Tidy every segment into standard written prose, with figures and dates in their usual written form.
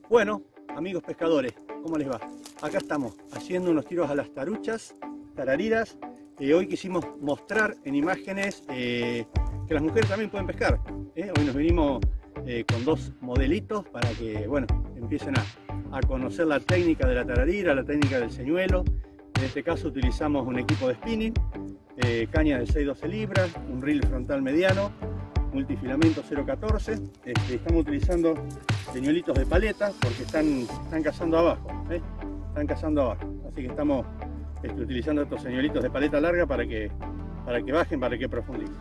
Bueno, amigos pescadores, ¿cómo les va? Acá estamos haciendo unos tiros a las taruchas, tarariras. Hoy quisimos mostrar en imágenes que las mujeres también pueden pescar. Hoy nos vinimos con dos modelitos para que, bueno, empiecen a conocer la técnica de la tararira, la técnica del señuelo. En este caso utilizamos un equipo de spinning, caña de 6-12 libras, un reel frontal mediano, multifilamento 0.14. Estamos utilizando señuelitos de paleta porque están cazando abajo, están cazando abajo. Así que estamos utilizando estos señuelitos de paleta larga para que bajen, para que profundicen.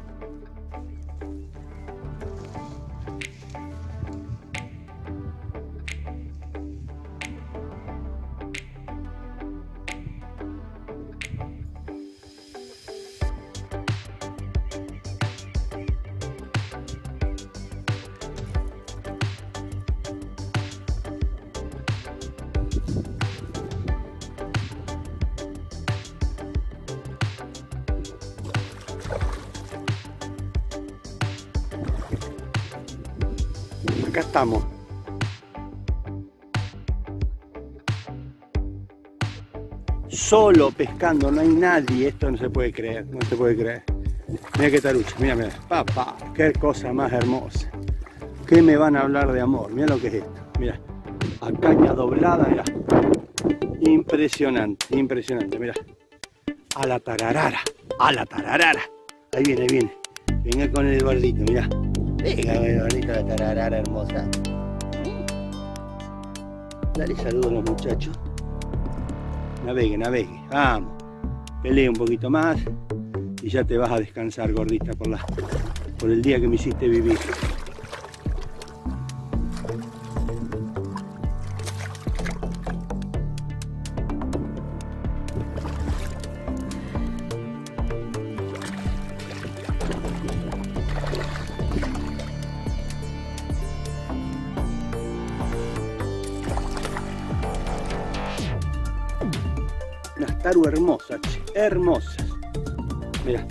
Acá estamos. Solo pescando, no hay nadie. Esto no se puede creer, no se puede creer. Mira qué tarucha, mira, mira. Papá, qué cosa más hermosa. ¿Qué me van a hablar de amor? Mira lo que es esto. Mira, a caña doblada, mira. Impresionante, impresionante, mira. A la tararara, a la tararara. Ahí viene, viene. Venga con el Eduardito, mira. Venga, Eduardito, la tararara hermosa. Dale saludos a los muchachos. Navegue, navegue. Vamos. Pelea un poquito más y ya te vas a descansar, gordita, por el día que me hiciste vivir. Unas taru hermosas, hermosas. Mira.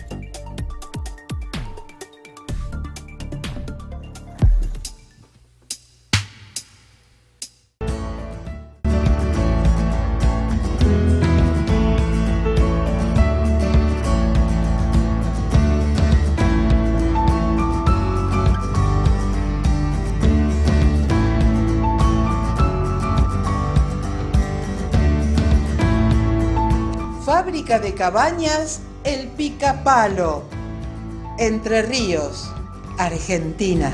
Fábrica de cabañas El Picapalo, Entre Ríos, Argentina.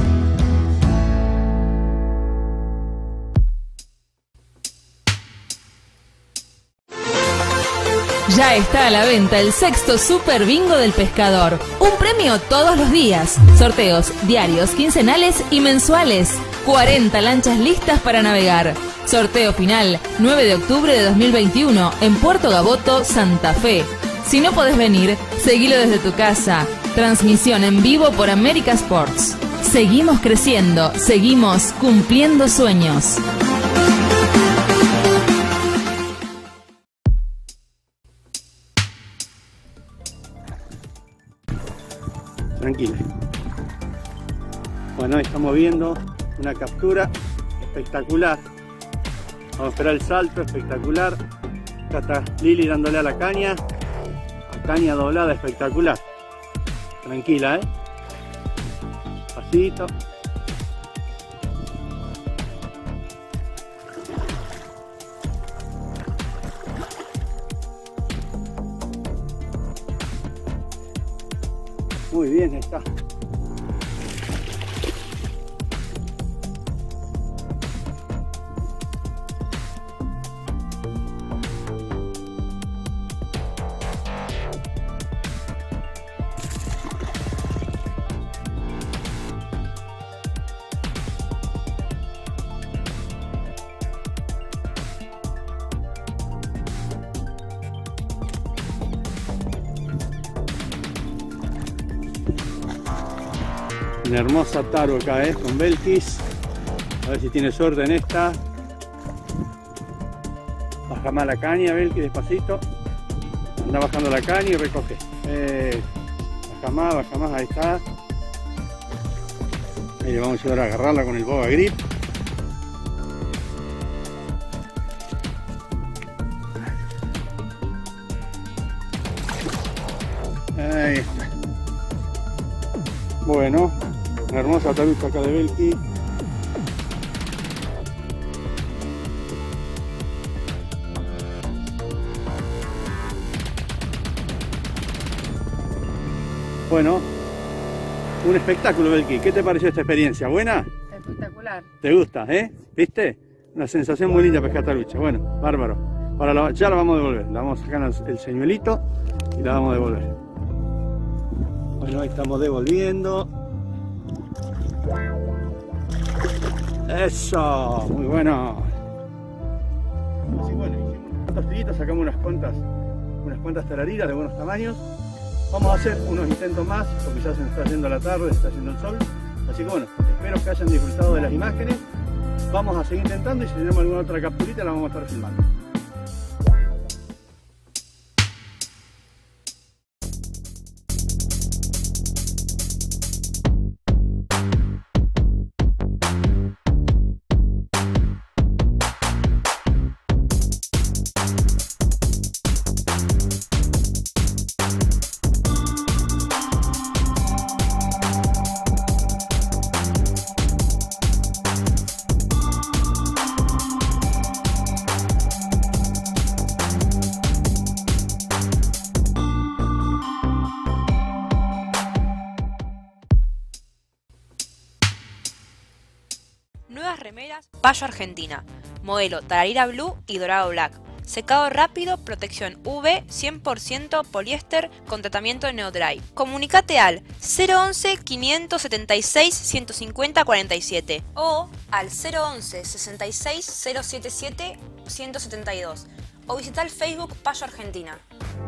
Ya está a la venta el sexto Super Bingo del Pescador. Un premio todos los días. Sorteos diarios, quincenales y mensuales. 40 lanchas listas para navegar. Sorteo final, 9 de octubre de 2021, en Puerto Gaboto, Santa Fe. Si no podés venir, seguilo desde tu casa. Transmisión en vivo por América Sports. Seguimos creciendo, seguimos cumpliendo sueños. Tranquila. Bueno, estamos viendo una captura espectacular. Vamos a esperar el salto, espectacular. Acá está Lili dándole a la caña doblada, espectacular. Tranquila, pasito. Muy bien, está. Una hermosa taru acá, con Belkis. A ver si tiene suerte en esta. Baja más la caña, Belkis, despacito. Anda bajando la caña y recoge. Baja más, ahí está. Ahí le vamos a ayudar a agarrarla con el boga grip. Ahí está. Bueno, una hermosa tarucha acá de Belki. Bueno, un espectáculo, Belki. ¿Qué te pareció esta experiencia? ¿Buena? Espectacular. ¿Te gusta, ¿Viste? Una sensación muy linda pescar tarucha. Bueno, bárbaro. Ahora ya la vamos a devolver. La vamos a sacar el señuelito y la vamos a devolver. Bueno, ahí estamos devolviendo. Eso, muy bueno. Así bueno, hicimos unos tiritos, sacamos unas cuantas tarariras de buenos tamaños. Vamos a hacer unos intentos más, porque ya se nos está haciendo la tarde, se está haciendo el sol. Así que bueno, espero que hayan disfrutado de las imágenes. Vamos a seguir intentando y si tenemos alguna otra capturita la vamos a estar filmando. Nuevas remeras Payo Argentina, modelo Tararira Blue y Dorado Black. Secado rápido, protección UV, 100% poliéster con tratamiento de Neodry. Comunicate al 011 576 150 47 o al 011 66 077 172 o visita el Facebook Payo Argentina.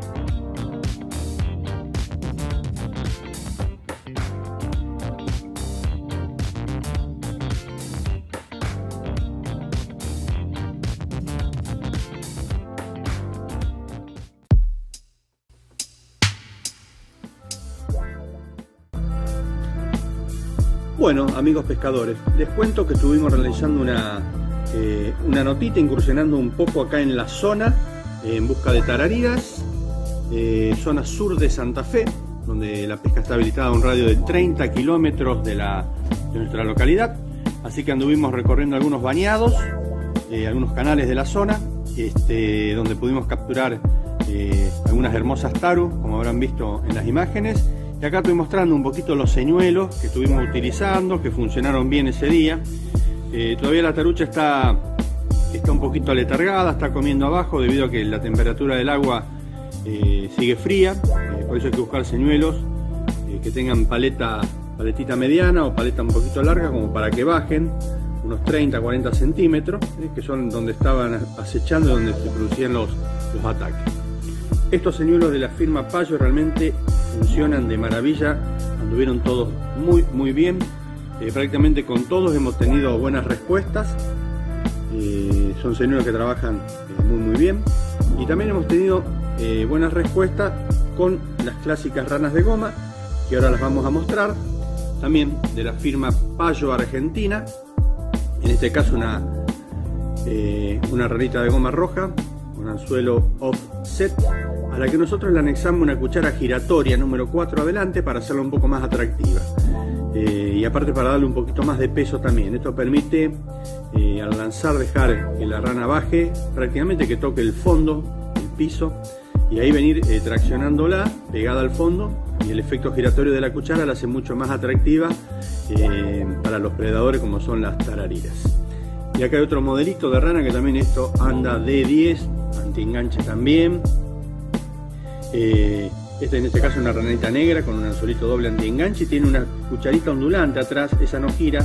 Bueno, amigos pescadores, les cuento que estuvimos realizando una notita, incursionando un poco acá en la zona, en busca de tarariras, zona sur de Santa Fe, donde la pesca está habilitada a un radio de 30 kilómetros de nuestra localidad. Así que anduvimos recorriendo algunos bañados, algunos canales de la zona, donde pudimos capturar algunas hermosas taru, como habrán visto en las imágenes. Y acá estoy mostrando un poquito los señuelos que estuvimos utilizando, que funcionaron bien ese día. Todavía la tarucha está un poquito aletargada, está comiendo abajo debido a que la temperatura del agua sigue fría. Por eso hay que buscar señuelos que tengan paletita mediana o paleta un poquito larga, como para que bajen unos 30-40 centímetros, que son donde estaban acechando, donde se producían los ataques. Estos señuelos de la firma Payo realmente funcionan de maravilla, anduvieron todos muy bien, prácticamente con todos hemos tenido buenas respuestas, son señuelos que trabajan muy bien, y también hemos tenido buenas respuestas con las clásicas ranas de goma, que ahora las vamos a mostrar, también de la firma Payo Argentina, en este caso una ranita de goma roja, con anzuelo offset, a la que nosotros le anexamos una cuchara giratoria número 4 adelante para hacerla un poco más atractiva, y aparte para darle un poquito más de peso también. Esto permite al lanzar dejar que la rana baje, prácticamente que toque el fondo, el piso, y ahí venir traccionándola pegada al fondo, y el efecto giratorio de la cuchara la hace mucho más atractiva para los predadores como son las tarariras. Y acá hay otro modelito de rana que también esto anda de 10, anti-enganche también. Esta en este caso es una ranita negra con un anzuelito doble anti-enganche, tiene una cucharita ondulante atrás, esa no gira,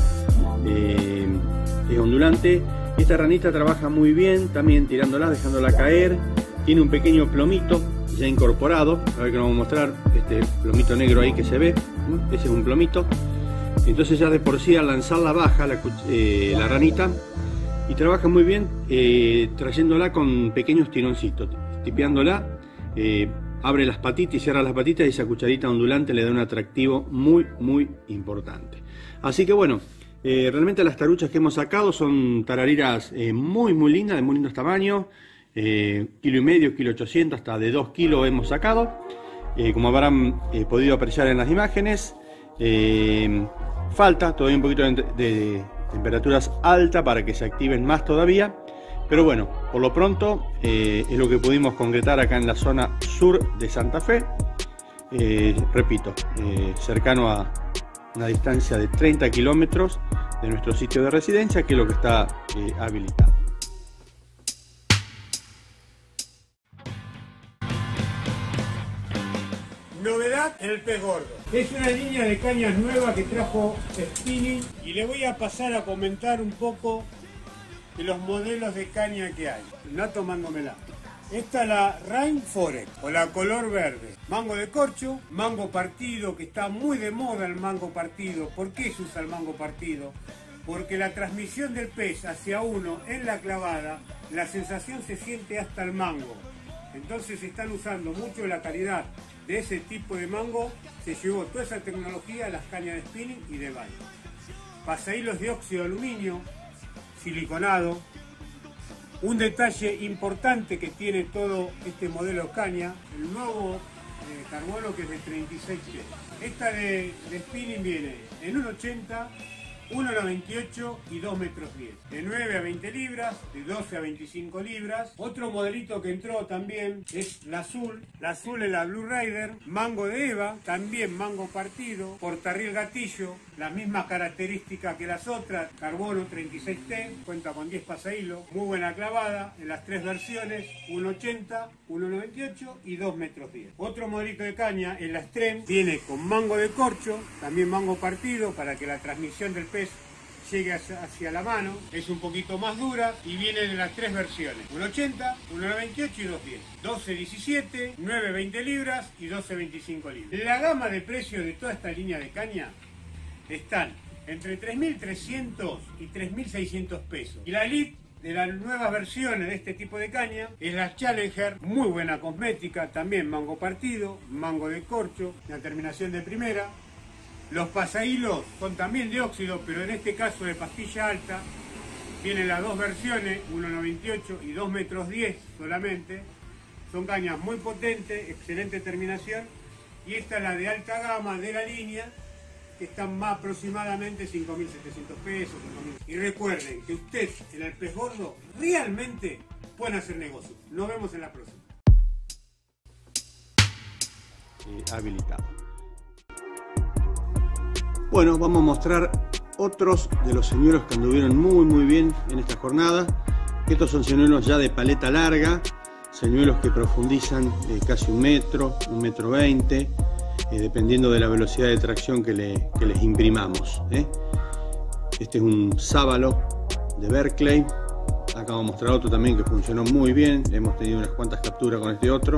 es ondulante. Esta ranita trabaja muy bien, también tirándola, dejándola caer, tiene un pequeño plomito ya incorporado, a ver que nos vamos a mostrar, este plomito negro ahí que se ve, ese es un plomito. Entonces ya de por sí al lanzarla baja la ranita, y trabaja muy bien trayéndola con pequeños tironcitos, tipeándola, abre las patitas y cierra las patitas, y esa cucharita ondulante le da un atractivo muy importante. Así que bueno, realmente las taruchas que hemos sacado son tarariras muy lindas, de muy lindos tamaños, kilo y medio, kilo 800, hasta de 2 kilos hemos sacado. Como habrán podido apreciar en las imágenes, falta todavía un poquito de temperaturas altas para que se activen más todavía, pero bueno, por lo pronto es lo que pudimos concretar acá en la zona sur de Santa Fe. Repito, cercano a una distancia de 30 kilómetros de nuestro sitio de residencia, que es lo que está habilitado. Novedad en el pez gordo. Es una línea de cañas nueva que trajo Spinning y le voy a pasar a comentar un poco de los modelos de caña que hay. No tomándomela. Esta es la Rainforest o la color verde. Mango de corcho, mango partido, que está muy de moda el mango partido. ¿Por qué se usa el mango partido? Porque la transmisión del pez hacia uno en la clavada, la sensación se siente hasta el mango. Entonces se están usando mucho la calidad de ese tipo de mango. Se llevó toda esa tecnología a las cañas de spinning y de baile. Pasahilos de óxido de aluminio, siliconado. Un detalle importante que tiene todo este modelo de caña, el nuevo carbono, que es de 36 T. Esta de spinning viene en 1,80, 1,98 y 2,10 metros. De 9 a 20 libras, de 12 a 25 libras. Otro modelito que entró también es la azul. La azul es la Blue Rider. Mango de Eva, también mango partido. Portarriel gatillo, la misma característica que las otras. Carbono 36T, cuenta con 10 pasahilos. Muy buena clavada en las tres versiones, 1,80, 1,98 y 2,10 metros. Otro modelito de caña es la Extreme. Viene con mango de corcho, también mango partido, para que la transmisión del pez llegue hacia la mano. Es un poquito más dura y viene de las tres versiones, 1,80, 1,98 y 2,10. 12,17, 9,20 libras y 12,25 libras. La gama de precios de toda esta línea de caña están entre 3.300 y 3.600 pesos. Y la Elite, de las nuevas versiones de este tipo de caña, es la Challenger, muy buena cosmética, también mango partido, mango de corcho, la terminación de primera. Los pasahilos son también de óxido, pero en este caso de pastilla alta. Vienen las dos versiones, 1,98 y 2,10 metros solamente. Son cañas muy potentes, excelente terminación. Y esta es la de alta gama de la línea, que están más aproximadamente 5.700 pesos. 5.000. Y recuerden que ustedes en el pez gordo realmente pueden hacer negocio. Nos vemos en la próxima. Habilitado. Bueno, vamos a mostrar otros de los señuelos que anduvieron muy bien en esta jornada. Estos son señuelos ya de paleta larga, señuelos que profundizan casi 1 metro, 1,20 metros, dependiendo de la velocidad de tracción que les imprimamos. Este es un sábalo de Berkeley. Acá vamos a mostrar otro también que funcionó muy bien. Hemos tenido unas cuantas capturas con este otro.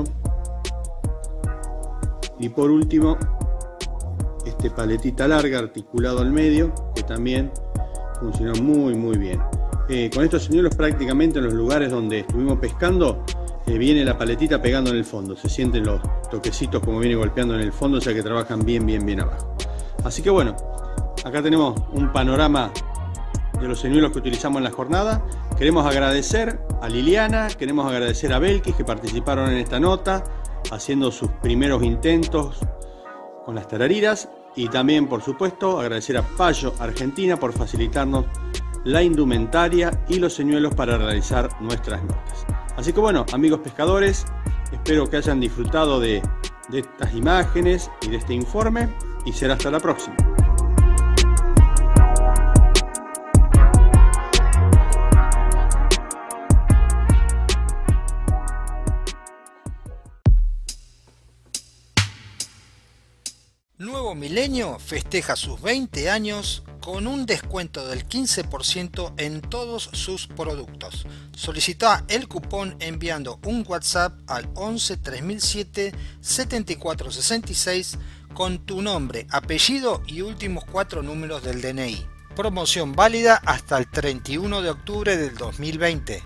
Y por último, este paletita larga articulado al medio, que también funcionó muy bien. Con estos señuelos prácticamente en los lugares donde estuvimos pescando, viene la paletita pegando en el fondo. Se sienten los toquecitos como viene golpeando en el fondo, o sea que trabajan bien abajo. Así que bueno, acá tenemos un panorama de los señuelos que utilizamos en la jornada. Queremos agradecer a Liliana, queremos agradecer a Belkis, que participaron en esta nota, haciendo sus primeros intentos con las tarariras. Y también, por supuesto, agradecer a Payo Argentina por facilitarnos la indumentaria y los señuelos para realizar nuestras notas. Así que bueno, amigos pescadores, espero que hayan disfrutado de estas imágenes y de este informe, y será hasta la próxima. Nuevo Milenio festeja sus 20 años con un descuento del 15% en todos sus productos. Solicita el cupón enviando un WhatsApp al 11 3007 7466 con tu nombre, apellido y últimos 4 números del DNI. Promoción válida hasta el 31 de octubre del 2020.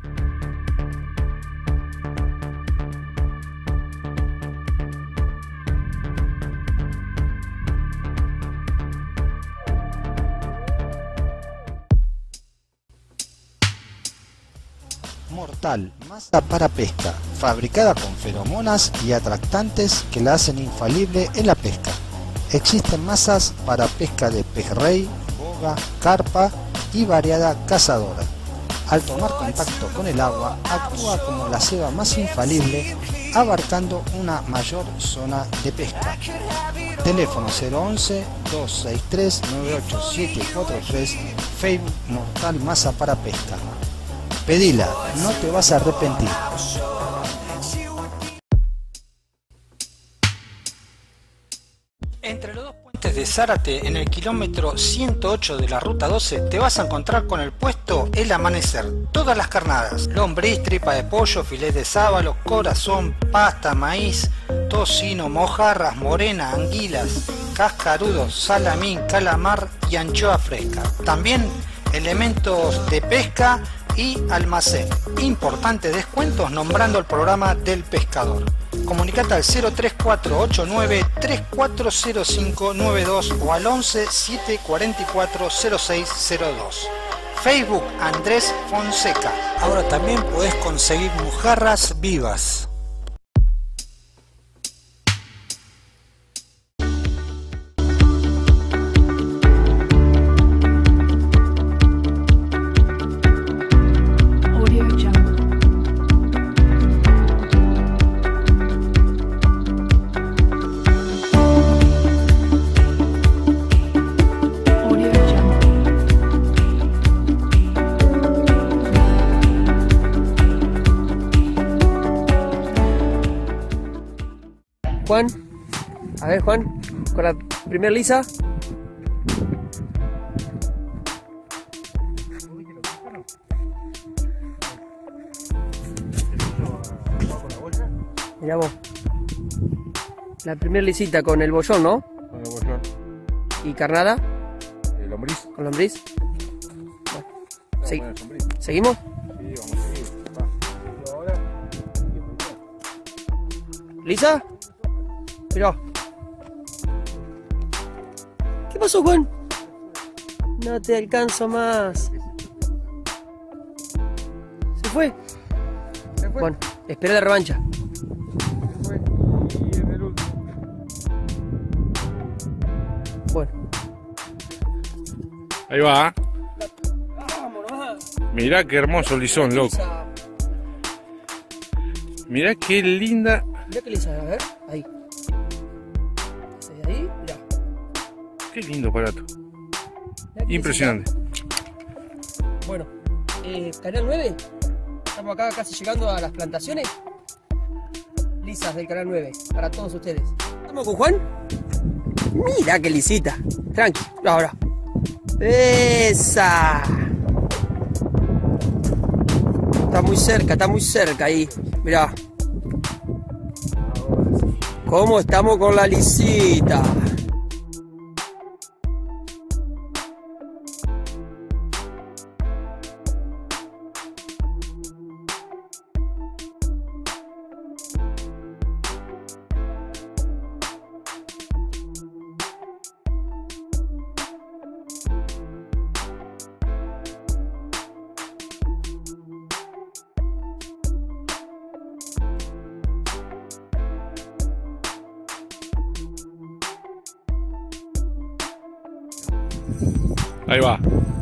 Mortal, masa para pesca, fabricada con feromonas y atractantes que la hacen infalible en la pesca. Existen masas para pesca de pejerrey, boga, carpa y variada cazadora. Al tomar contacto con el agua, actúa como la ceba más infalible, abarcando una mayor zona de pesca. Teléfono 011-263-98743, Facebook Mortal Masa para Pesca. Pedila, no te vas a arrepentir. Entre los dos puentes de Zárate, en el kilómetro 108 de la ruta 12, te vas a encontrar con el puesto El Amanecer. Todas las carnadas: lombriz, tripa de pollo, filete de sábalo, corazón, pasta, maíz, tocino, mojarras, morena, anguilas, cascarudos, salamín, calamar y anchoa fresca. También elementos de pesca y almacén. Importantes descuentos nombrando el programa del pescador. Comunicate al 03489-340592 o al 11-744-0602. Facebook Andrés Fonseca. Ahora también podés conseguir mojarras vivas. Juan, a ver Juan, con la primer lisa. Mirá vos, la primer lisita con el bollón, ¿no? Con el bollón. ¿Y carnada? El lombriz. ¿Con lombriz? Bueno, ¿seguimos? Sí, vamos a seguir. Va. Ahora. ¿Lisa? Mirá. ¿Qué pasó, Juan? No te alcanzo más. ¿Se fue? Se fue. Bueno, espera la revancha. Se fue. Y en el último. Bueno. Ahí va. Vámonos. Mirá qué hermoso lisón, loco. Mirá qué linda. Mirá qué lisa, a ver, ahí. Ahí, mirá. Qué lindo aparato. Mirá qué Impresionante. lisita. Bueno, canal 9. Estamos acá casi llegando a las plantaciones. Lisas del canal 9, para todos ustedes. ¿Estamos con Juan? Mira qué lisita. Tranqui, ahora. ¡Esa! Está muy cerca ahí. Mirá. ¿Cómo estamos con la lisita? Ahí va.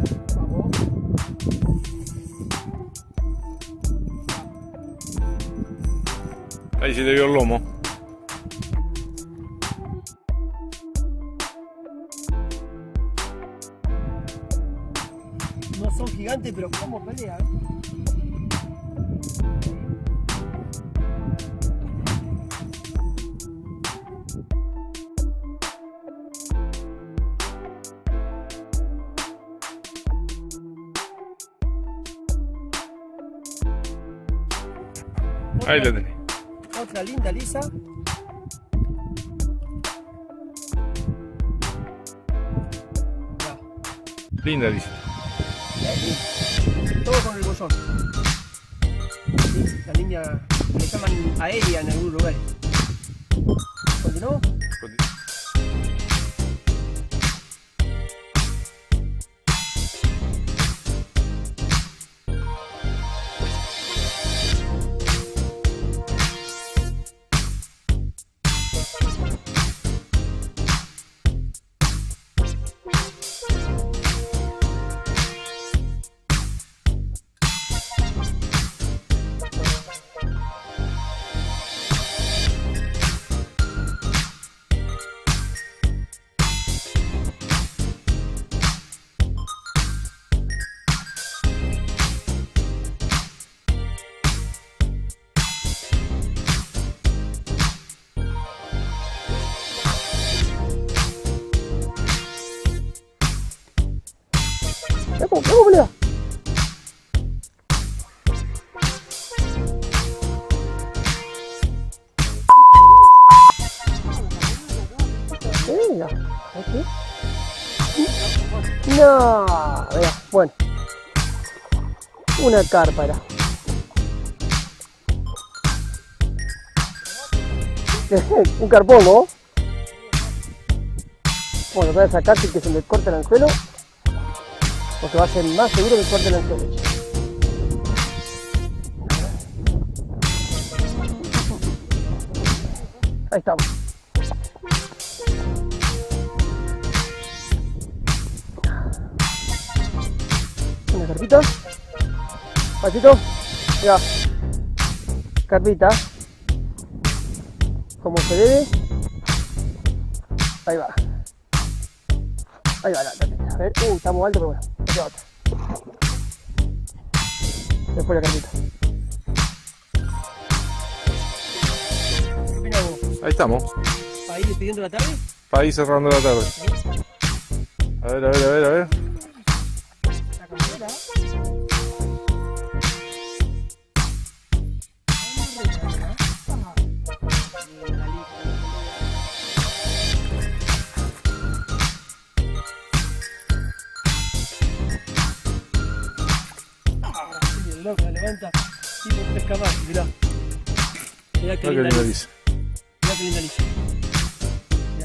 Ahí se le vio el lomo. No son gigantes, pero cómo pelean. Ahí la tenés. Otra linda lisa. Linda, dice. Todo con el bollón. Sí, la línea le llaman aérea en algún lugar. ¿Continuamos? ¿Cómo le da? Venga, aquí. No, vea, bueno. Una carpa era. Un carpón, ¿no? Bueno, voy a sacar sin que se me corte el anzuelo, porque va a ser más seguro que corte el anzuelo. Ahí estamos. Una carpita. Pasito. Ya. Carpita. Como se debe. Ahí va. Ahí va la carpita. A ver, estamos alto, pero bueno. Aquí va otra. Después la carpita. ¿Qué opinas vos? Ahí estamos. ¿Para ir despidiendo la tarde? Para ir cerrando la tarde. A ver, a ver, a ver, a ver. La camarera. La levanta tipo un pescamar, mirá. Mirá qué linda lisa. Mirá qué linda lisa. Mirá.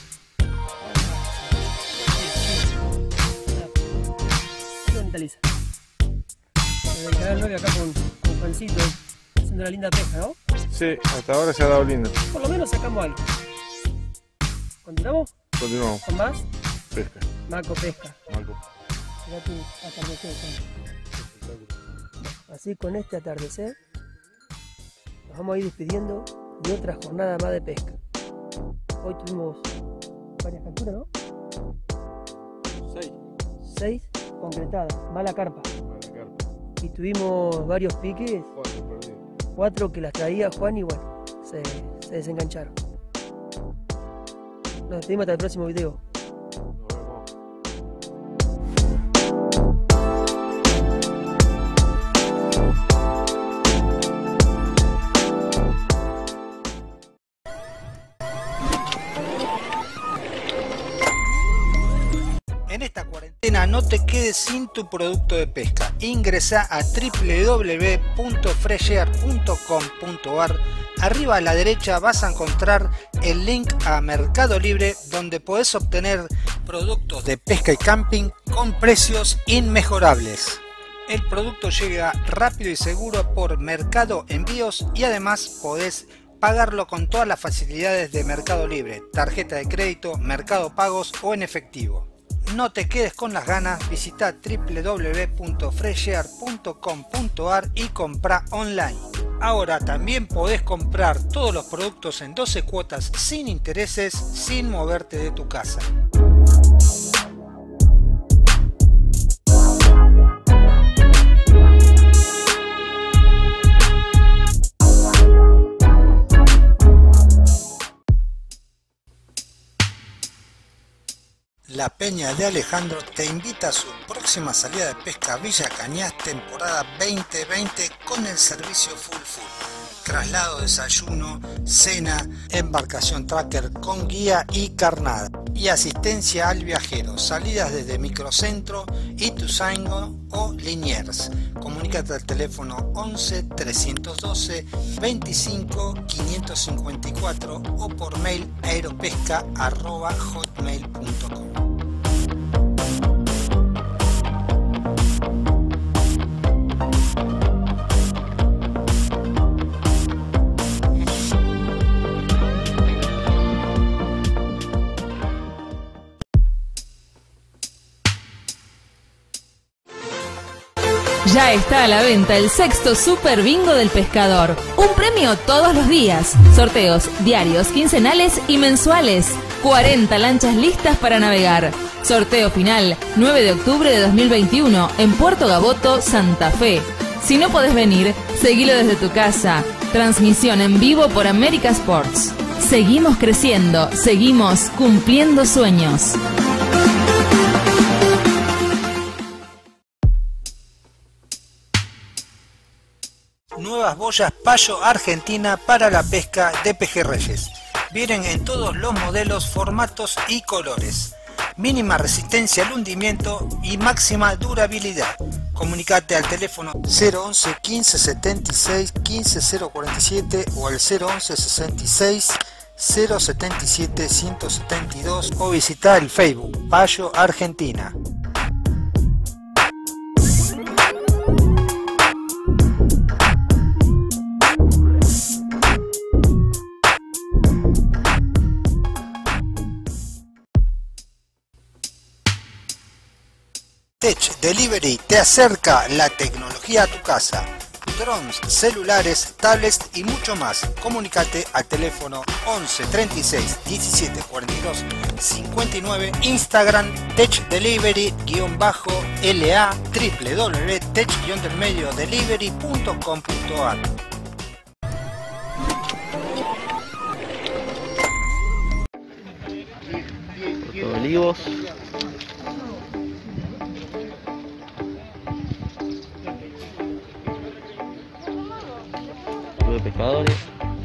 Qué bonita lisa. Desde el canal 9 acá con Juancito haciendo una linda pesca, ¿no? Sí, hasta ahora se ha dado lindo. Por lo menos sacamos algo. ¿Continuamos? Continuamos. ¿Con más? Pesca. Marco pesca. Marco. Mirá tu atardecer. Así con este atardecer nos vamos a ir despidiendo de otra jornada más de pesca. Hoy tuvimos varias capturas, ¿no? 6 concretadas, mala carpa. Y tuvimos varios piques, 4 que las traía Juan y bueno, se desengancharon. Nos despedimos hasta el próximo video. En esta cuarentena no te quedes sin tu producto de pesca. Ingresa a www.freshair.com.ar. Arriba a la derecha vas a encontrar el link a Mercado Libre, donde podés obtener productos de pesca y camping con precios inmejorables. El producto llega rápido y seguro por Mercado Envíos y además podés pagarlo con todas las facilidades de Mercado Libre, tarjeta de crédito, Mercado Pagos o en efectivo. No te quedes con las ganas, visita www.freshair.com.ar y compra online. Ahora también podés comprar todos los productos en 12 cuotas sin intereses, sin moverte de tu casa. La Peña de Alejandro te invita a su próxima salida de pesca a Villa Cañas, temporada 2020, con el servicio full. Traslado, desayuno, cena, embarcación tracker con guía y carnada. Y asistencia al viajero, salidas desde Microcentro, Ituzaingó o Liniers. Comunícate al teléfono 11 312 25 554 o por mail aeropesca@hotmail.com. Ya está a la venta el sexto Super Bingo del Pescador. Un premio todos los días. Sorteos diarios, quincenales y mensuales. 40 lanchas listas para navegar. Sorteo final 9 de octubre de 2021 en Puerto Gaboto, Santa Fe. Si no podés venir, seguilo desde tu casa. Transmisión en vivo por América Sports. Seguimos creciendo, seguimos cumpliendo sueños. nuevas boyas Payo Argentina para la pesca de pejerreyes. Vienen en todos los modelos, formatos y colores. Mínima resistencia al hundimiento y máxima durabilidad. Comunicate al teléfono 011 15 76 15 047 o al 011 66 077 172 o visita el Facebook Payo Argentina. Tech Delivery te acerca la tecnología a tu casa. Drones, celulares, tablets y mucho más. Comunicate al teléfono 11 36 17 42 59, Instagram Tech Delivery-LA, www.tech-delivery.com.ar. Olivos. De pescadores.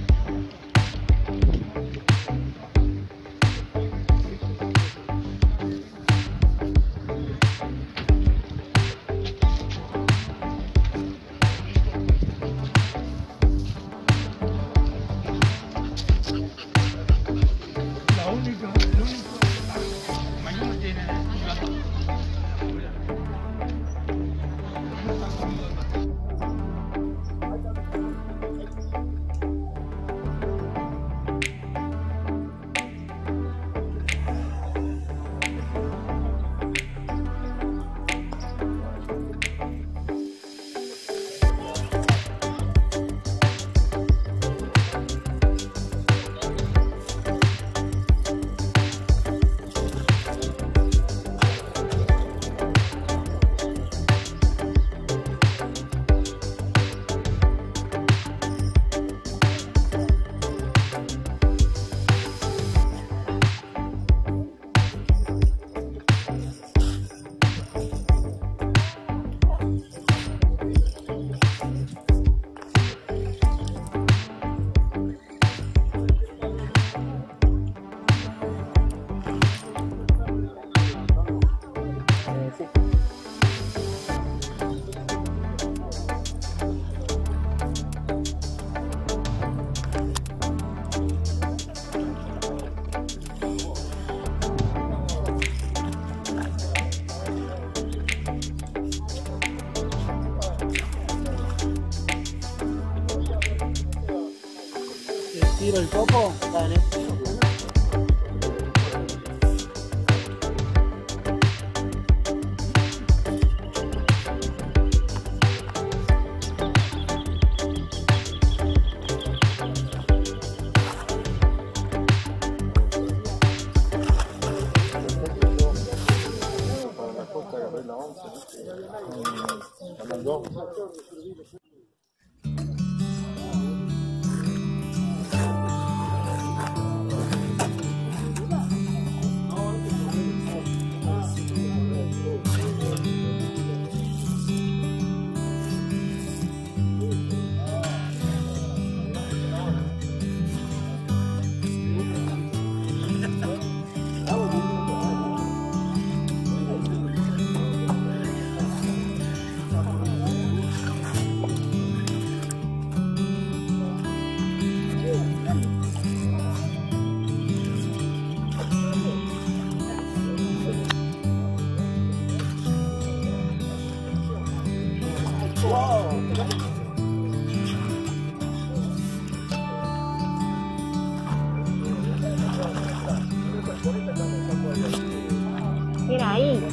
Tiro el copo, dale. Mira ahí.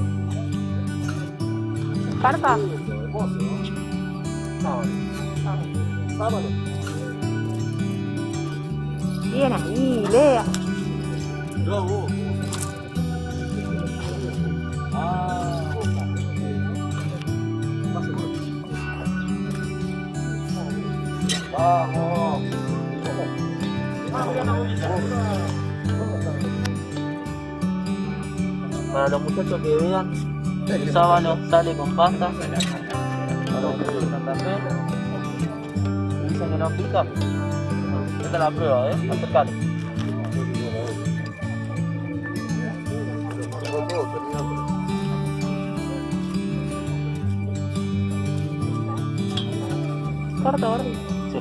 ¿Carpa? Bien ahí, Lea. Vamos. Para los muchachos que vean, el sábano sale con pasta. Para los muchachos de Santa Fe. dicen que no pica, esta es la prueba, acercate. Corto, gordo. Sí.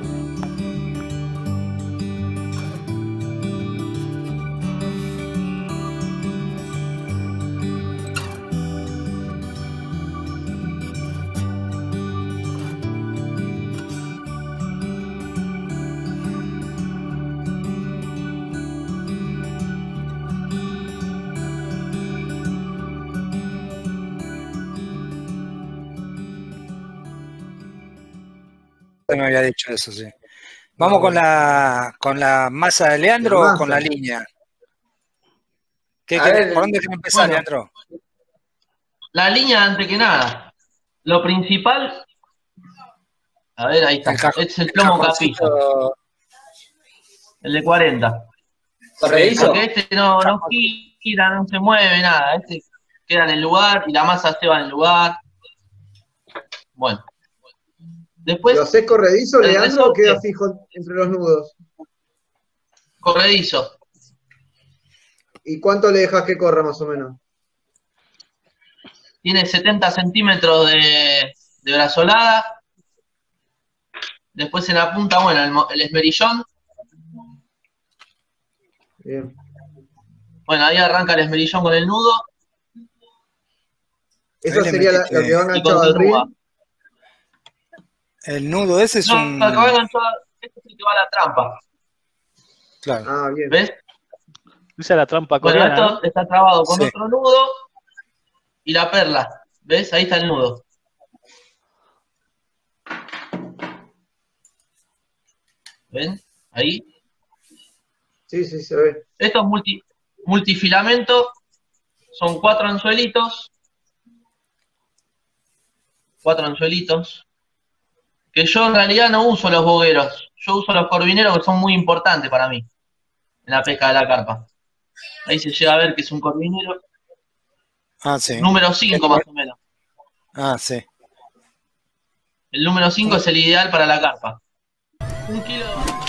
Me había dicho eso, sí. Vamos con la masa de Leandro o con la línea. ¿Por dónde querés empezar, Leandro? La línea, antes que nada. Lo principal. A ver, ahí está. Este es el plomo capillo. El de 40. ¿Corredizo? Porque este no gira, no se mueve, nada. Este queda en el lugar y la masa se va en el lugar. Bueno. Después, ¿lo haces corredizo, el Leandro, o resorte. queda fijo entre los nudos? Corredizo. ¿Y cuánto le dejas que corra más o menos? Tiene 70 centímetros de brazolada. Después en la punta, bueno, el esmerillón. Bien. Bueno, ahí arranca el esmerillón con el nudo. ¿Eso sería lo que va Y enganchado al continúa. ring? El nudo ese es un... No, el que va enganchado, este es el que va a la trampa. Claro. Ah, bien. ¿Ves? Usa la trampa Bueno, coreana, esto ¿no? está trabado con Sí. otro nudo y la perla. ¿Ves? Ahí está el nudo. ¿Ven? Ahí. Sí, sí, se ve. Esto es multifilamento. Son 4 anzuelitos. 4 anzuelitos. Que yo en realidad no uso los bogueros. Yo uso los corvineros, que son muy importantes para mí en la pesca de la carpa. Ahí se llega a ver que es un corvinero. Ah, sí. Número 5 más o menos. Ah, sí. El número 5 es el ideal para la carpa. 1 kilo.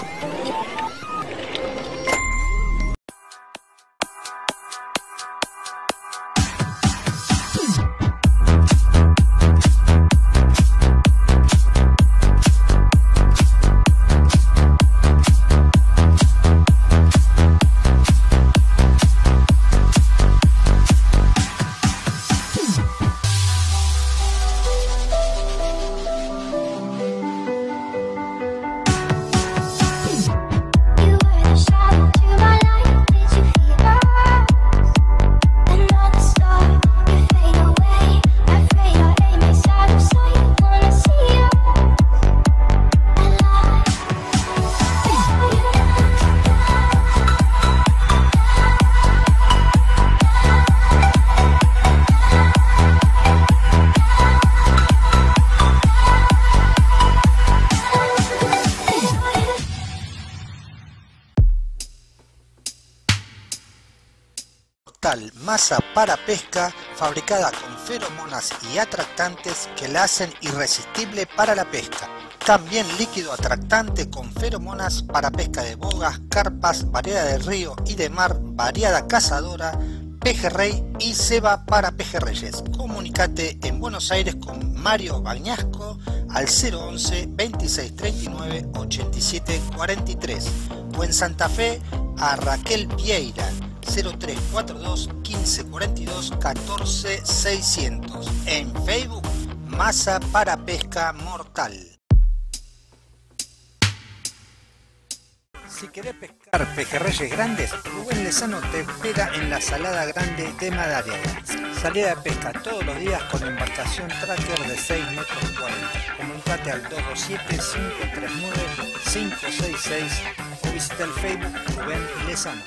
Masa para pesca fabricada con feromonas y atractantes que la hacen irresistible para la pesca. También líquido atractante con feromonas para pesca de bogas, carpas, variedad de río y de mar, variada cazadora, pejerrey y ceba para pejerreyes. Comunicate en Buenos Aires con Mario Bañasco al 011 2639 8743 o en Santa Fe a Raquel Vieira 0342 1542 14600. En Facebook, Masa para Pesca Mortal. Si querés pescar pejerreyes grandes, Rubén Lezano te espera en la Salada Grande de Madariaga. Salida de pesca todos los días con embarcación tracker de 6 metros 40. Comunicate al 227-539-566 o visita el Facebook Rubén Lezano.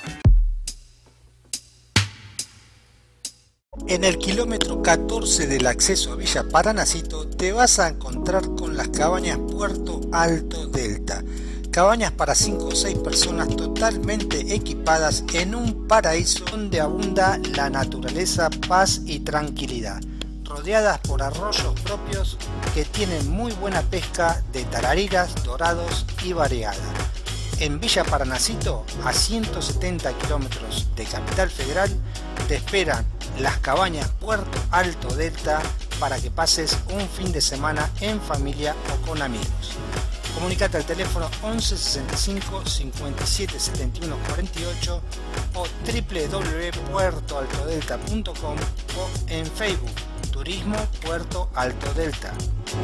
En el kilómetro 14 del acceso a Villa Paranacito te vas a encontrar con las cabañas Puerto Alto Delta. Cabañas para 5 o 6 personas totalmente equipadas en un paraíso donde abunda la naturaleza, paz y tranquilidad. rodeadas por arroyos propios que tienen muy buena pesca de tarariras, dorados y variada. En Villa Paranacito, a 170 kilómetros de Capital Federal, te esperan las cabañas Puerto Alto Delta para que pases un fin de semana en familia o con amigos. Comunicate al teléfono 11 65 57 71 48 o www.puertoaltodelta.com o en Facebook Turismo Puerto Alto Delta.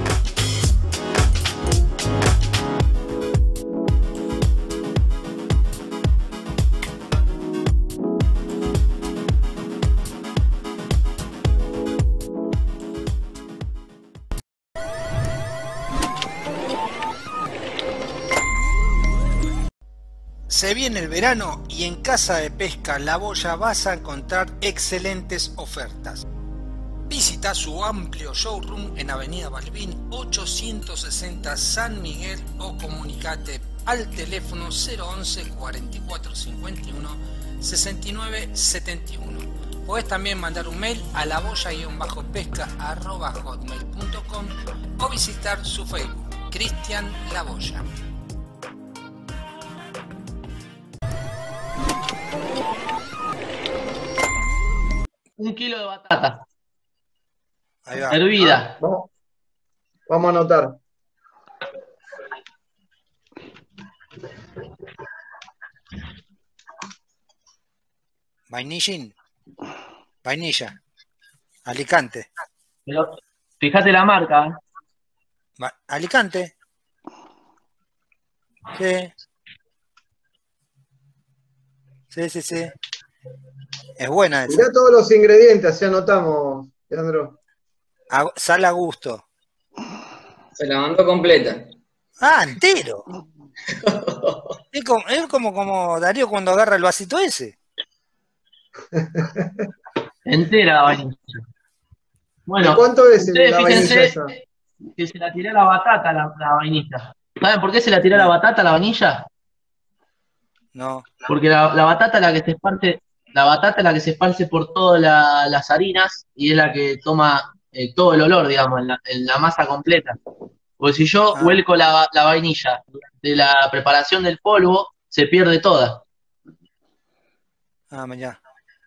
Se viene el verano y en Casa de Pesca La Boya vas a encontrar excelentes ofertas. Visita su amplio showroom en Avenida Balbín 860 San Miguel o comunicate al teléfono 011 44 51 69 71. Podés también mandar un mail a laboya-pesca@hotmail.com o visitar su Facebook, Cristian La Boya. Un kilo de batata. Ahí va. Hervida. Vamos a anotar. Vainilla. Alicante. Pero fíjate la marca. Alicante. Sí. Sí. Es buena esa. Mirá todos los ingredientes, así anotamos, Leandro. Sal a gusto. Se la mandó completa. Ah, entero. Es como Darío cuando agarra el vasito ese. Entera la vainilla. Bueno, ¿cuánto es ustedes la vainilla fíjense esa? que se la tiró la batata la vainilla. ¿Saben por qué se la tiró la batata la vainilla? No. Porque la batata es la que se esparce, la batata es la que se esparce por todas las harinas y es la que toma todo el olor, digamos, en la masa completa. Porque si yo vuelco la vainilla de la preparación del polvo, se pierde toda. Ah, mañana.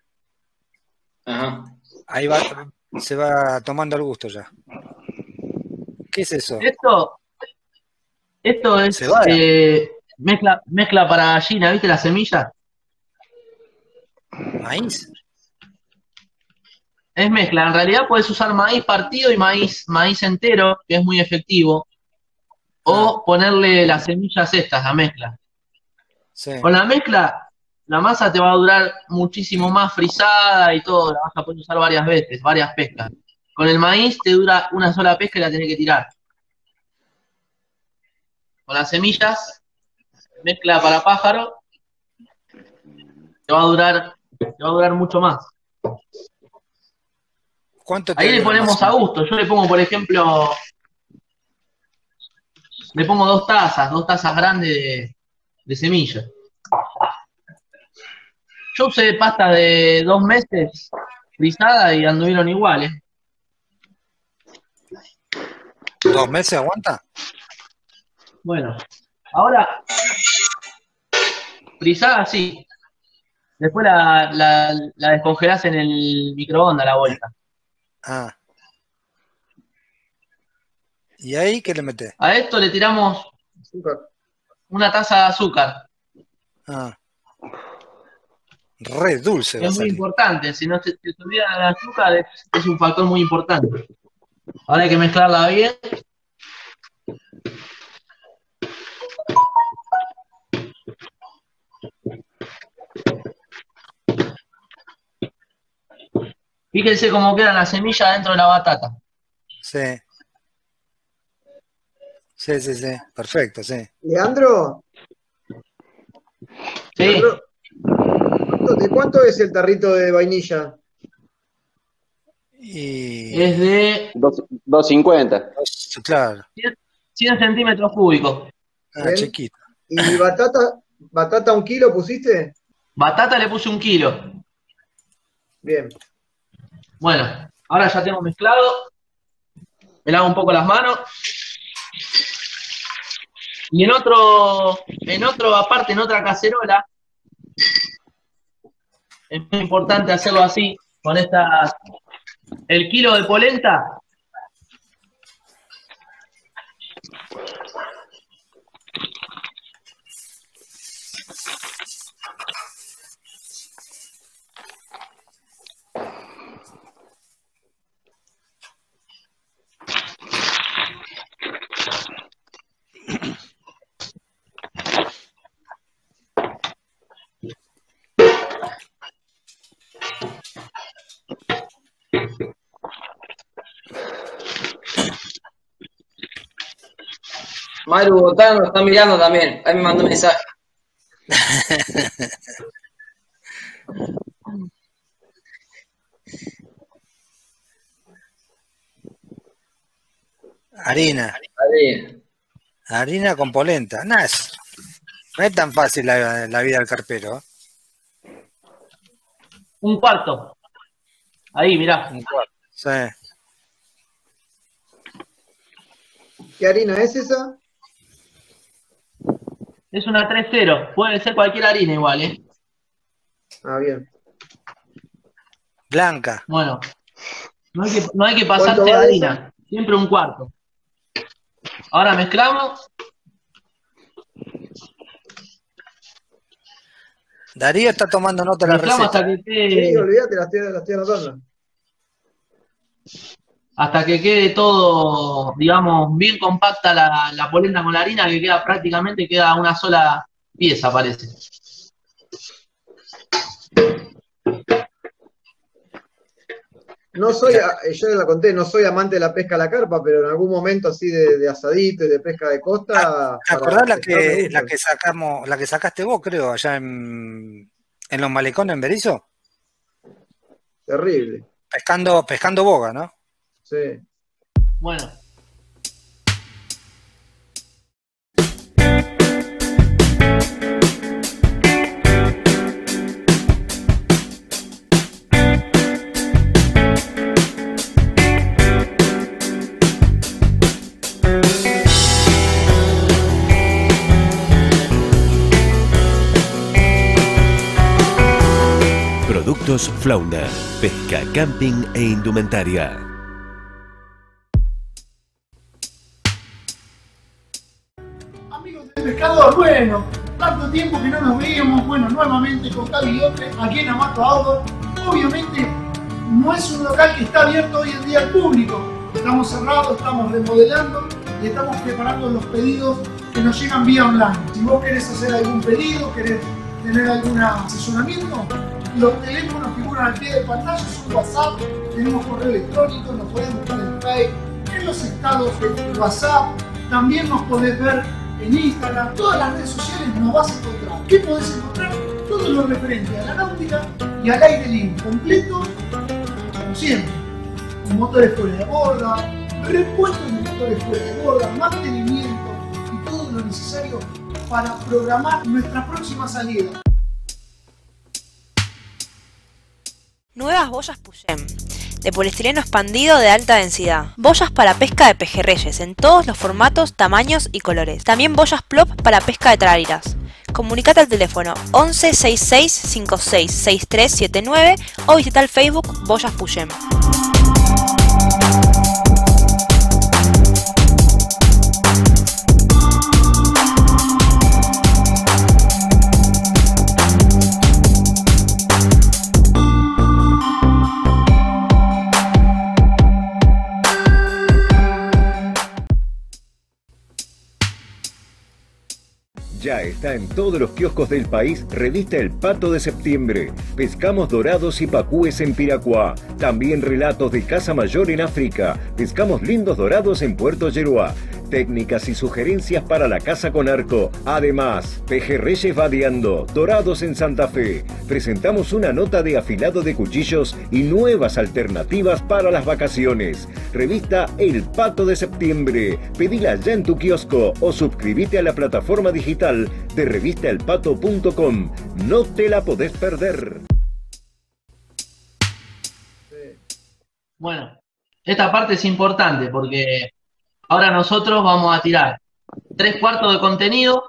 Ajá. Ahí va, se va tomando el gusto ya. ¿Qué es eso? Esto es mezcla para gallina, ¿viste la semilla? ¿Maíz? Es mezcla, en realidad puedes usar maíz partido y maíz entero, que es muy efectivo, o ponerle las semillas estas, la mezcla. Sí. Con la mezcla, la masa te va a durar muchísimo más frisada y todo, la vas a poder usar varias veces, varias pescas. Con el maíz te dura una sola pesca y la tenés que tirar. Con las semillas, mezcla para pájaro, te va a durar mucho más. ¿Cuánto Ahí le ponemos a gusto. Yo le pongo, por ejemplo, le pongo dos tazas grandes de semilla. Yo usé pasta de 2 meses frisada y anduvieron iguales. 2 meses aguanta? Bueno, ahora frisada sí. Después la descongelás en el microondas la vuelta. Ah. ¿Y ahí qué le metés? A esto le tiramos una taza de azúcar. Ah. Re dulce va a Es muy salir. importante, si no se olvida el azúcar es un factor muy importante. Ahora hay que mezclarla bien. Fíjense cómo quedan las semillas dentro de la batata. Sí. Sí. Perfecto, sí. Leandro. Sí. Leandro, ¿de cuánto es el tarrito de vainilla? Es de 250. Claro. 100 centímetros cúbicos. Bien. Chiquito. ¿Y batata 1 kilo pusiste? Batata le puse 1 kilo. Bien. Bueno, Ahora ya tengo mezclado. Me lavo un poco las manos. Y en otra cacerola, es muy importante hacerlo así, con el kilo de polenta. Maru Botano nos está mirando también. Ahí me mandó un mensaje. Harina. Harina con polenta. No es tan fácil la vida del carpero. Un cuarto. Ahí, mirá. Un cuarto. Sí. ¿Qué harina es esa? Es una 3-0. Puede ser cualquier harina igual, ¿eh? Ah, bien. Blanca. Bueno. No hay que pasarte de harina. Siempre un cuarto. Ahora mezclamos. Darío está tomando nota de la receta. Hasta que quede... Sí, olvídate, la estoy anotando. Hasta que quede todo, digamos, bien compacta la polenta con la harina, que queda una sola pieza, parece. No soy, yo la conté, no soy amante de la pesca a la carpa, pero en algún momento así de asadito y de pesca de costa. ¿Te acordás la que sacaste vos, creo, allá en los malecones en Berizo? Terrible. Pescando boga, ¿no? Sí. Bueno. Productos Flounder, pesca, camping e indumentaria. Amigos del pescador, bueno, tanto tiempo que no nos veíamos, bueno, nuevamente con Cavi López aquí en Amato Outdoor. Obviamente no es un local que está abierto hoy en día al público, estamos cerrados, estamos remodelando y estamos preparando los pedidos que nos llegan vía online. Si vos querés hacer algún pedido, querés tener algún asesoramiento, los teléfonos figuran al pie de pantalla, son WhatsApp, tenemos correo electrónico, nos podés buscar en Facebook, en los estados de WhatsApp, también nos podés ver en Instagram, todas las redes sociales nos vas a encontrar. ¿Qué podés encontrar? Todo lo referente a la náutica y al aire libre, completo, como siempre, con motores fuera de borda, repuestos de motores fuera de borda, mantenimiento y todo lo necesario para programar nuestra próxima salida. Nuevas boyas Puyem, de poliestireno expandido de alta densidad. Boyas para pesca de pejerreyes en todos los formatos, tamaños y colores. También boyas plop para pesca de tarariras. Comunicate al teléfono 11 66 56 6379 o visita el Facebook Boyas Puyem. Ya está en todos los kioscos del país revista El Pato de Septiembre. Pescamos dorados y pacúes en Piracuá. También relatos de caza mayor en África. Pescamos lindos dorados en Puerto Yeruá. Técnicas y sugerencias para la caza con arco. Además, pejerreyes vadeando, dorados en Santa Fe. Presentamos una nota de afilado de cuchillos y nuevas alternativas para las vacaciones. Revista El Pato de Septiembre. Pedila ya en tu kiosco o suscríbete a la plataforma digital de revistaelpato.com. No te la podés perder. Bueno, esta parte es importante porque ahora nosotros vamos a tirar 3/4 de contenido,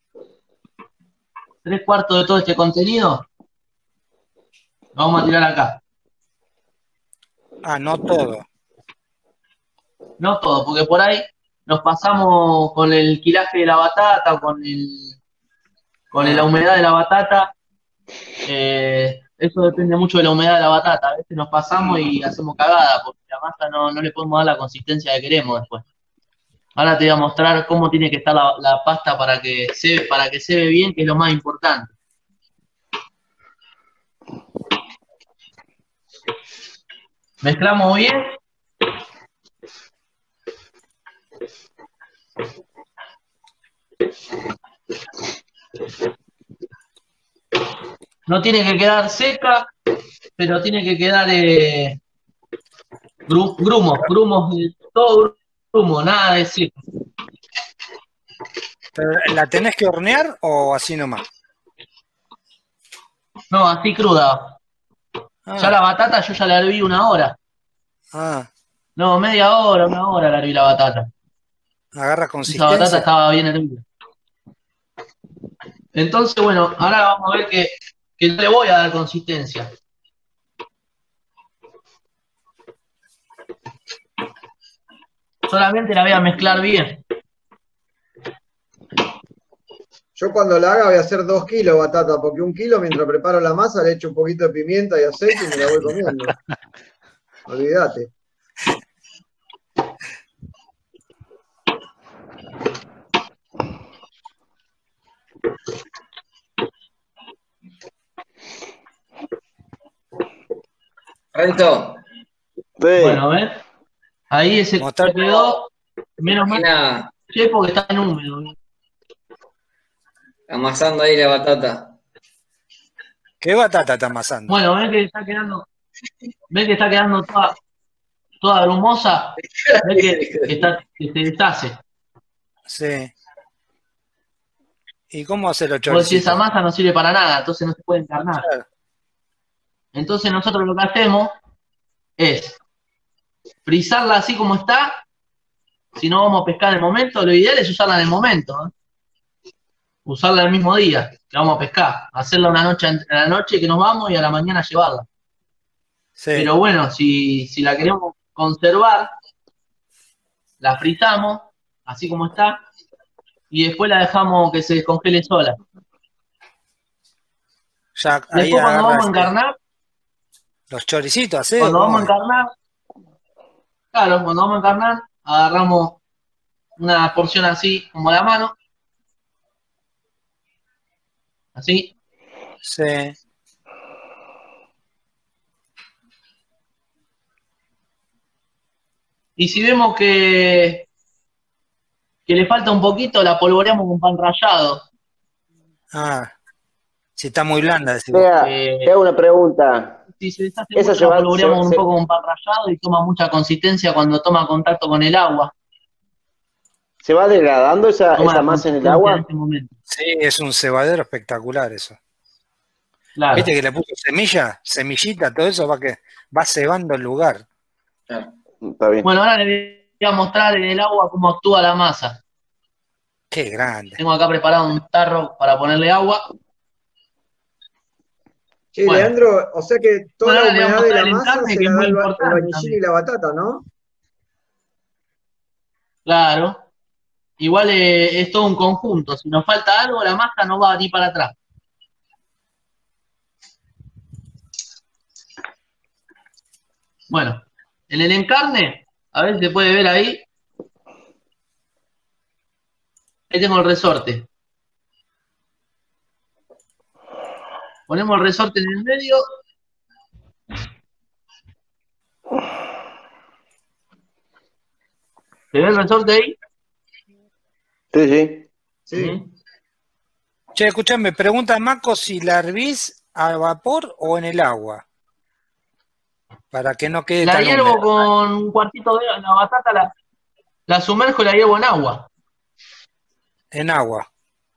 3/4 de todo este contenido, lo vamos a tirar acá. Ah, no todo. No todo, porque por ahí nos pasamos con el quilaje de la batata, o con la humedad de la batata. Eso depende mucho de la humedad de la batata. A veces nos pasamos y hacemos cagada, porque la masa no le podemos dar la consistencia que queremos después. Ahora te voy a mostrar cómo tiene que estar la pasta para que se ve bien, que es lo más importante. Mezclamos bien. No tiene que quedar seca, pero tiene que quedar grumos, todo grumo, nada de seco. ¿La tenés que hornear o así nomás? No, así cruda. Ya la batata yo ya la herví 1 hora. No, media hora, 1 hora la herví la batata. Agarra consistencia. Esa batata estaba bien hervida. Entonces, bueno, ahora vamos a ver que no le voy a dar consistencia. Solamente la voy a mezclar bien. Yo cuando la haga voy a hacer 2 kilos de batata, porque 1 kilo mientras preparo la masa le echo un poquito de pimienta y aceite y me la voy comiendo. Olvídate. Renzo. Bueno, a ver. Ahí ese quedó. Menos mal. Sí, porque está en húmedo. Amasando ahí la batata. ¿Qué batata está amasando? Bueno, ven que está quedando toda grumosa. Ven que se deshace. Sí. ¿Y cómo hace los Porque choricitos? si esa masa no sirve para nada, entonces no se puede encarnar. Claro. Entonces nosotros lo que hacemos es frizarla así como está. Si no vamos a pescar en el momento, lo ideal es usarla en el momento, ¿eh? Usarla el mismo día que vamos a pescar. Hacerla una noche a la noche que nos vamos y a la mañana llevarla. Sí. Pero bueno, si la queremos conservar, la frizamos así como está y después la dejamos que se descongele sola. Ya, ahí Después cuando vamos a agarra encarnar, los choricitos, ¿sí? cuando ¿Cómo vamos a es? encarnar, claro, cuando vamos a encarnar, agarramos una porción así como la mano. Así. Sí. Y si vemos que le falta un poquito, la polvoreamos con pan rallado. Ah, si está muy blanda. Decís. Te hago una pregunta. Si se deshace Esa mucho, se la va, polvoreamos un se- poco con pan rallado y toma mucha consistencia cuando toma contacto con el agua. ¿Se va degradando esa Toma la masa en el consistencia agua? en este momento. Sí, es un cebadero espectacular eso. Claro. ¿Viste que le puso semillita, todo eso va cebando el lugar? Está bien. Bueno, ahora le voy a mostrar en el agua cómo actúa la masa. Qué grande. Tengo acá preparado un tarro para ponerle agua. Che, Bueno. Leandro, o sea que toda Bueno, la ahora le vamos humedad a de mostrar la el masa encarne, se que la es da muy el importante vainillín también. y la batata, ¿no? Claro. Igual es todo un conjunto. Si nos falta algo, la masa no va ni para atrás. Bueno, en el encarne, a ver si se puede ver ahí. Ahí tengo el resorte. Ponemos el resorte en el medio. ¿Se ve el resorte ahí? Sí. Sí. Che, escuchame, pregunta Maco si la hervís a vapor o en el agua. Para que no quede La tan hiervo húmeda. con un cuartito de la batata, la sumerjo y la hiervo en agua. En agua.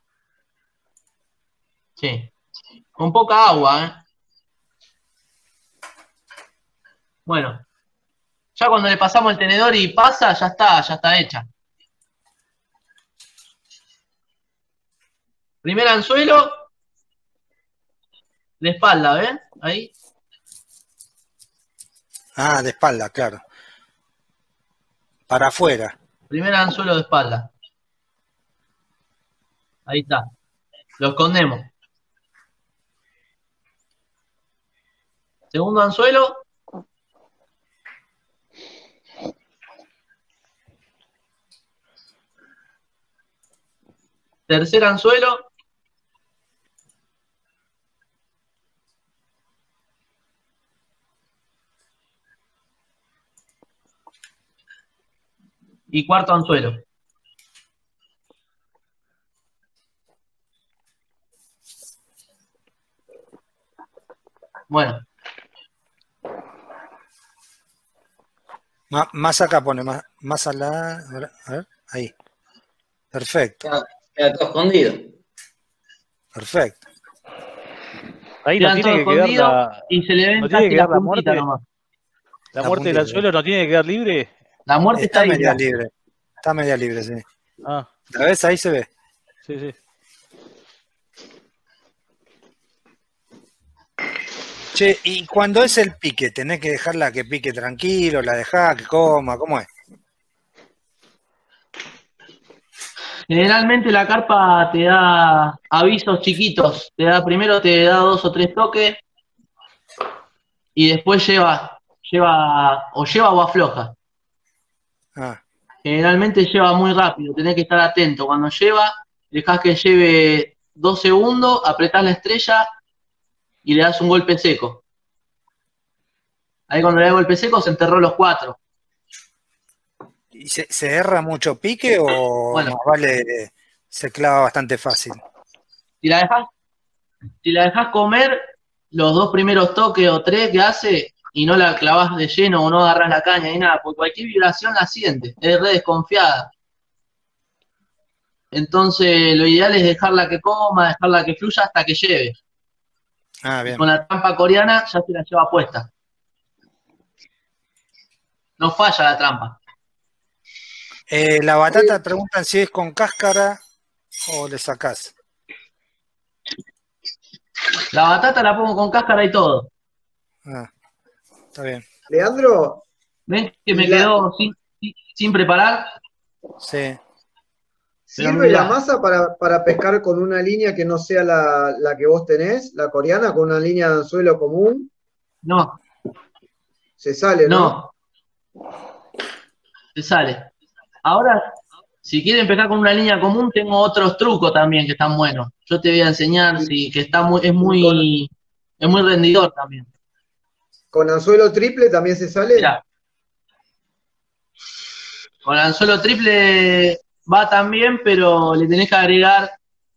Sí. Con poca agua, ¿eh? Bueno. Ya cuando le pasamos el tenedor y pasa, ya está hecha. Primer anzuelo, de espalda, ¿ven? Ahí. Ah, de espalda, claro. Para afuera. Primer anzuelo de espalda. Ahí está. Lo escondemos. Segundo anzuelo. Tercer anzuelo. Y cuarto anzuelo. Bueno. Más acá pone, más a la... A ver, ahí. Perfecto. Queda todo escondido. Perfecto. Ahí no tiene que quedar la... Y se le ven no tiene que casi quedar la muerte. nomás. La muerte del anzuelo no tiene que quedar libre. La muerte está media ahí. libre. Está media libre, sí. Ah. ¿La ves? Ahí se ve. Sí, sí. Che, y cuando es el pique, ¿tenés que dejarla que pique tranquilo? ¿La dejás que coma? ¿Cómo es? Generalmente la carpa te da avisos chiquitos. Primero te da 2 o 3 toques y después lleva o afloja. Ah. Generalmente lleva muy rápido, tenés que estar atento. Cuando lleva, dejás que lleve 2 segundos, apretás la estrella y le das un golpe seco. Ahí cuando le das golpe seco se enterró los 4. ¿Y se erra mucho pique o Bueno, más vale se clava bastante fácil? Si la dejás comer los 2 primeros toques o 3 que hace y no la clavás de lleno o no agarrás la caña ni nada, porque cualquier vibración la siente, es re desconfiada. Entonces lo ideal es dejarla que coma, dejarla que fluya hasta que lleve. Ah, bien. Con la trampa coreana ya se la lleva puesta. No falla la trampa. La batata preguntan si es con cáscara o le sacás. La batata la pongo con cáscara y todo. Ah, está bien. Leandro. ¿Ven que me quedó sin preparar? Sí. ¿Sirve la masa para pescar con una línea que no sea la que vos tenés, la coreana, con una línea de anzuelo común? No. Se sale, ¿no? Se sale. Ahora, si quieren pescar con una línea común, tengo otros trucos también que están buenos. Yo te voy a enseñar, que es muy rendidor también. ¿Con anzuelo triple también se sale? Mirá. Con anzuelo triple va también, pero le tenés que agregar,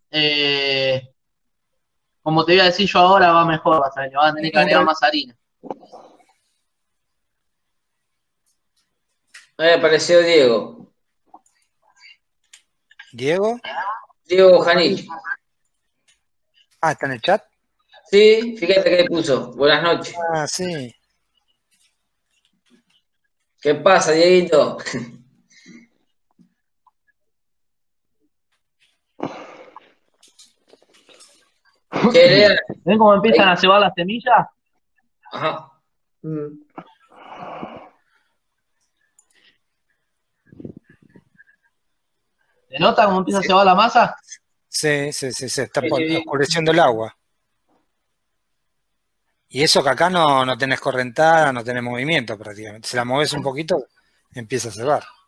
como te voy a decir yo ahora, va mejor, vas a tener que agregar más harina. Me apareció Diego. ¿Diego? Diego Janich. Ah, ¿está en el chat? Sí, fíjate que puso. Buenas noches. Ah, sí. ¿Qué pasa, Dieguito? ¿Ven cómo empiezan a cebar las semillas? Ajá. ¿Se nota cómo empieza a cebar la masa? Sí, se está oscureciendo el agua. Y eso que acá no tenés correntada, no tenés movimiento prácticamente. Si la movés un poquito, empieza a cebar.